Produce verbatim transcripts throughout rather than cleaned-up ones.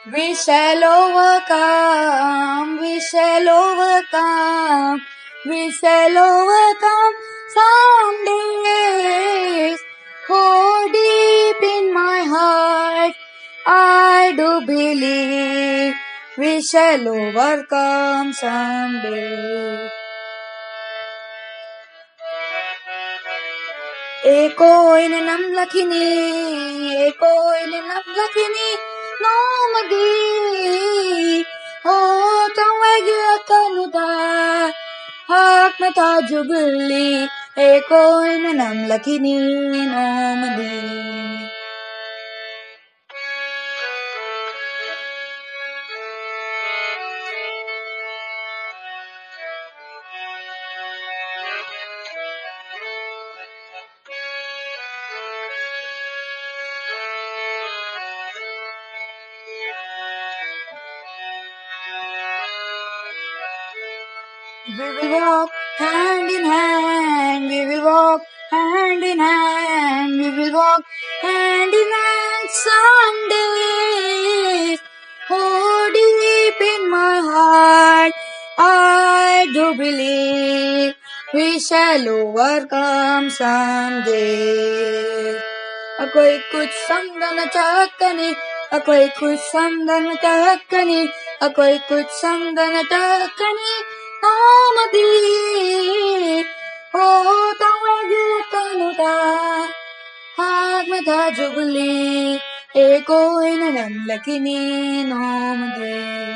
We shall overcome, we shall overcome, we shall overcome some days. Oh, deep in my heart, I do believe we shall overcome someday. Eko ininam lakini, eko ininam lakini, no madi. Oh, tawagi akanuda, hak mata jubli, eko ininam lakini, no madi. We will walk hand in hand, we will walk hand in hand, we will walk hand in hand someday. Oh, deep in my heart, I do believe we shall overcome someday. कोई कुछ समझ न चाहकनी, कोई कुछ समझ न चाहकनी, कोई कुछ समझ न चाहकनी, नामदी. Oh, tawagi kanuda, hag mata jubli, eko inalam lakini namadi.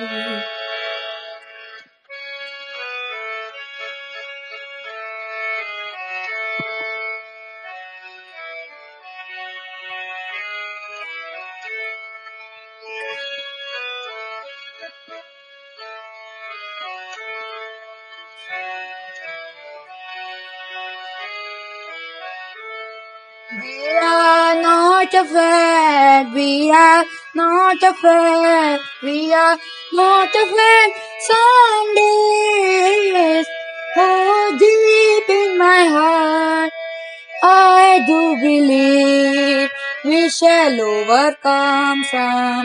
We are not afraid, we are not afraid, we are not afraid some days. Oh, deep in my heart, I do believe we shall overcome some